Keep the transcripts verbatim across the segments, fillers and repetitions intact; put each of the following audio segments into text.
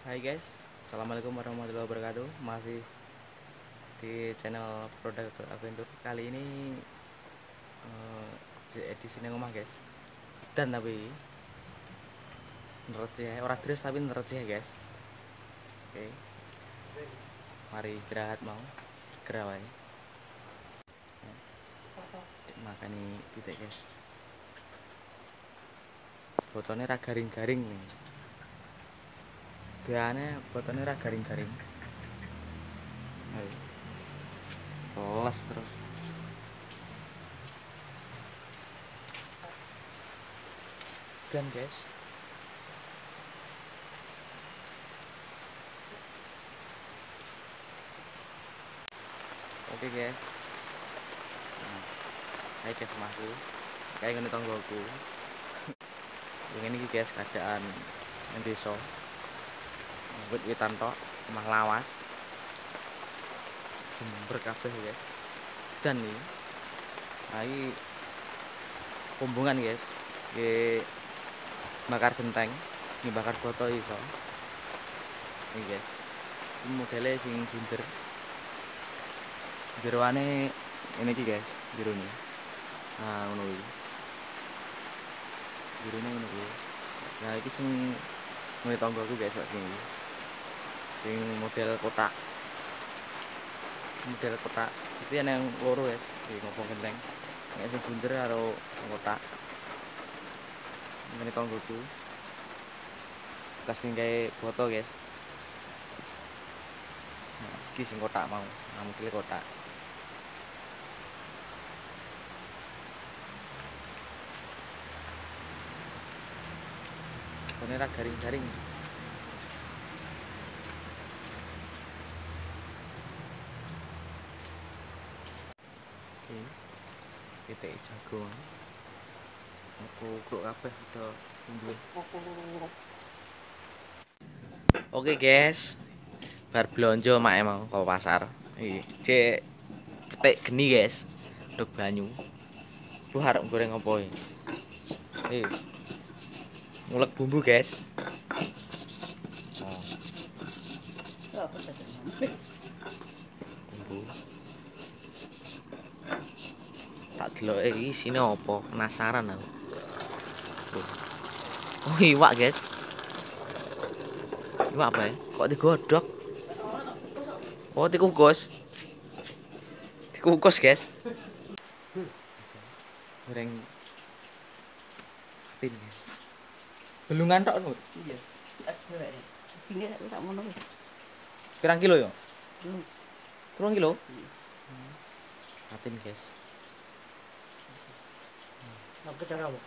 Hai guys, assalamualaikum warahmatullahi wabarakatuh. Masih di channel Produk Adventure. Kali ini eh, edisi nang omah guys. Dan tapi neroceh, orang dress tapi neroceh guys. Oke, mari istirahat mau segera wae. Makani titik guys. Fotonya ra garing-garing. Biasanya fotonya ra garing-garing. Ayo. Kelas terus. Dan guys, oke guys. Nah, hai guys omahku. Kayak ngene tonggoku. Yang ini guys keadaan yang desa. Wit-witan tok, omah lawas. Jember kabeh guys. Dan nih, hai kumbungan guys. Nggih bakar genteng, nggih bakar boto iso. Ini guys. Ini modelnya sing bunder. Jeroane ini iki guys, jerone. Nah, ngono iki. Jerone ngono kuwi. Nah, iki sing ngene tanggoku guys kok sing iki. Sing model kotak. Model kotak. Itu yang loro guys, iki ngopong genteng. Nek sing bunder karo kotak. Ngene tanggoku. Bekas sing gawe foto guys. Nah, iki sing kotak mau. Nah, model kotak. Ini ra garing-garing. Oke. Titik jago. Aku kruk kabeh udah kumpul. Oke guys. Bar blonjo mak mau ke pasar. Iki cek cepek geni guys. Nduk banyu. Lu harap goreng apa iki? Eh. Ngulek bumbu guys. Oh. Bumbu. Tak deloke iki isine apa? Penasaran aku. Oh, iwak guys. Iwak apa ya? Kok digodhog? Oh, dikukus. Dikukus guys. Goreng tin guys. Belungan tok Nur. Iya. Ini tak mau nunggu. Pirang kilo ya? Belum. Turun kilo? Atin guys. Apa cara apa?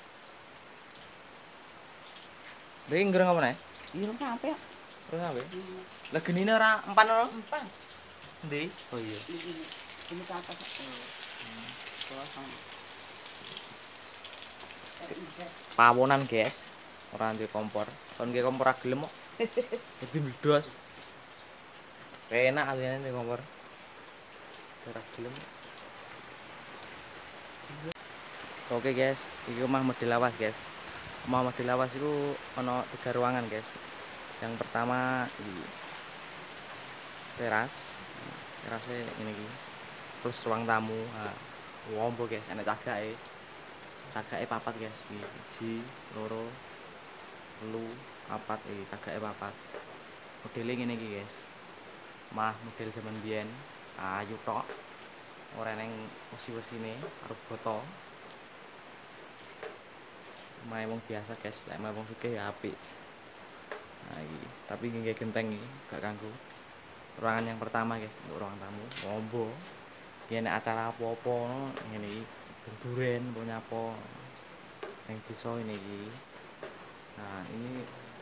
Lagi goreng apa nih? Iya sampai ya. Goreng apa? Lah genine ora empan ora? Empat. Endi? Oh iya. Ini ke atas. Kosong. Pawonan guys. Ora ndek kompor. Kon nggih kompor ra gelem kok. Dadi mledos. Enak aliyane ndek kompor. Ora gelem. Oke guys, iki omah model lawas guys. Omah model lawas itu ana tiga ruangan guys. Yang pertama iki teras. Terasnya ini iki. Terus ruang tamu. Nah, wombo guys, enak cagake. Cagake papat guys. Siji, loro, telu, papat iki cagake papat. Modele ngene iki guys. Mah model zaman biyen. Ayu tok. Ora neng wesi-wesine karo boto. Mae wong biasa guys, lek mae wong sugih ya apik. Nah iki, tapi nggih genteng iki, gak kanggo. Ruangan yang pertama guys, untuk ruang tamu, wombo. Iki nek acara apa-apa ngene iki, benturen apa nyapa. Ning desa ini iki. Nah, ini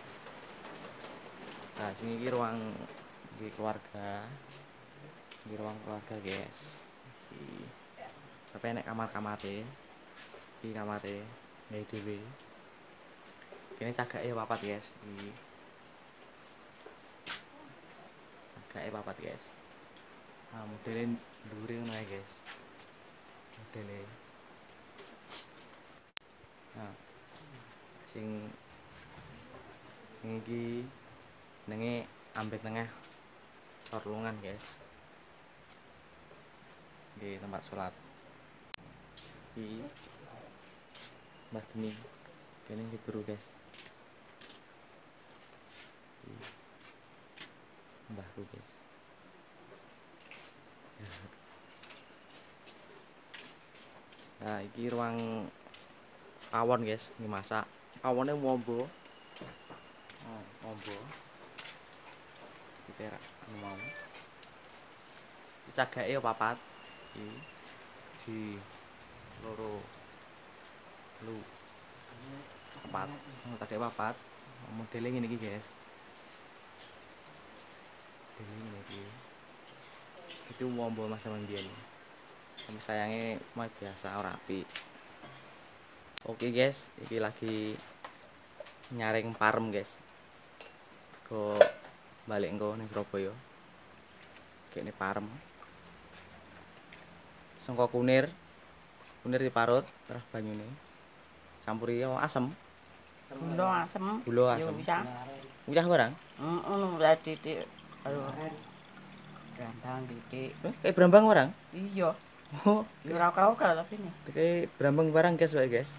Nah, sini iki ruang iki keluarga. Iki ruang keluarga guys. Iki. Tapi nek kamar-kamare. Iki kamare nggae dhewe. Kene cagake papat guys. Iki. Cagake papat guys. Nah, modele ndure ngono ae guys. Modele. Nah. Sing sing iki jenenge Ambet Tengah Sorlungan guys. Di tempat sholat di Mbah Deni kene iki turu guys. Mbahku guys. Nah, iki ruang pawon guys, ini masak. Pawonnya wombo. Oh, wombo. Kita mau. Cagake papat. Iki ji loro lu papat. Oh, cagake papat. Modelnya ngene iki guys. Modelnya ngene iki. Itu wombo Mas Mandian. Tapi sayangnya mah biasa ora api. Oke guys, ini lagi nyaring parem guys. Go balik engko ning Surabaya. Kene parem. Sangka kunir. Kunir diparut terus banyune. Campuri asem. Gula asem. Gula asem. Bisa. Uyah barang? Heeh, udah titik. Aduh. Gandang titik. Eh, kayak berambang barang? Iya. Oh, Ya ora kau kalau tapi nih. kayak berambang barang guys, wae guys.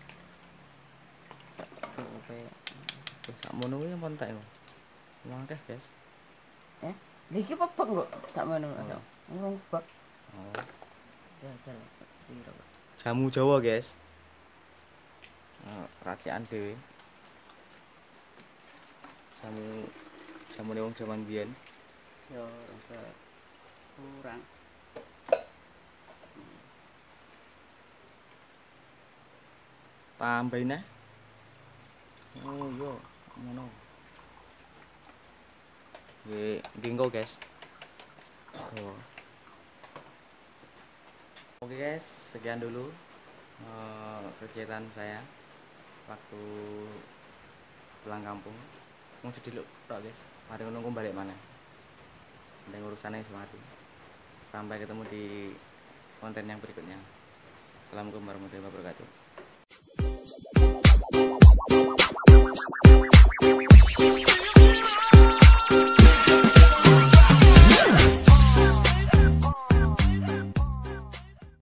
Oke. Terus sak mono kuwi ampun tak yo. Mangkeh guys. Eh, iki pepeng kok sak ngono asal. Ngomong bak. Oh. Ya, ya. Piro. Jamu Jawa guys. Racikan dhewe. Jamu jamune wong jaman biyen. Yo, kurang. Tambahin nah. Oh iya, ngono. Nggih, dinggo guys. Oh. Oke guys, sekian dulu uh, kegiatan saya waktu pulang kampung. Mau sedih lu, tok guys. Mari nunggu balik mana. Ada urusannya semati. Sampai ketemu di konten yang berikutnya. Assalamualaikum warahmatullahi wabarakatuh.